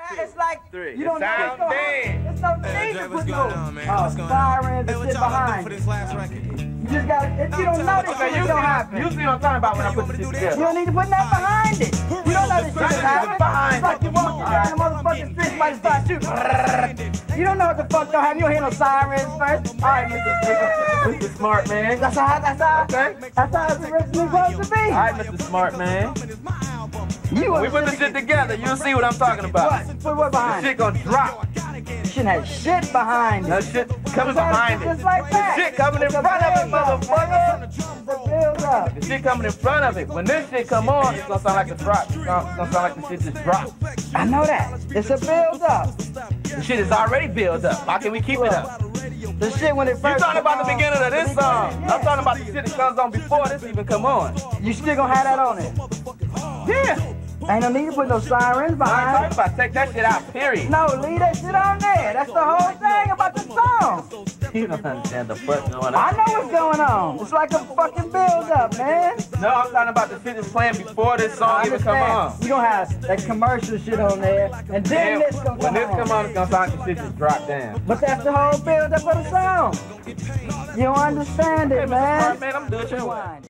It's like three. You don't know sounds dead. There's no need to put no sirens and shit behind it. You just got if you don't know this shit, it's gonna happen. You see what I'm talking about when I put the shit together. You don't need to put that behind it. You don't know this shit is happening. It's like you walking down the motherfucking street, somebody starts shooting. You don't know what the fuck don't happen. You don't hear no sirens first. Alright, Mr. Smart Man. That's how it's originally supposed to be. Alright, Mr. Smart Man. We put the shit together, you'll see what I'm talking about. What? Put what behind the shit gonna drop. Shit has shit behind it. No shit coming behind it. Just like that. The shit coming in front of it, motherfucker. The build up. The shit coming in front of it. When this shit come on, it's gonna sound like a drop. It's gonna sound like the shit just dropped. I know that. It's a build up. The shit is already built up. How can we keep it up? The shit when it first You're talking about the beginning of this song. I'm talking about the shit that comes on before this even come on. You still gonna have that on it? Yeah. Ain't no need to put no sirens behind it. I'm talking about take that shit out, period. No, leave that shit on there. That's the whole thing about the song. You don't understand the fuck going on. I know what's going on. It's like a fucking build up, man. No, I'm talking about the shit that's playing before this song even come on. You gonna have that commercial shit on there, and then this gonna come on. When this come on, it's gonna sound like the shit just drop down. But that's the whole build up of the song. You don't understand it, man. Man, I'm doing your way.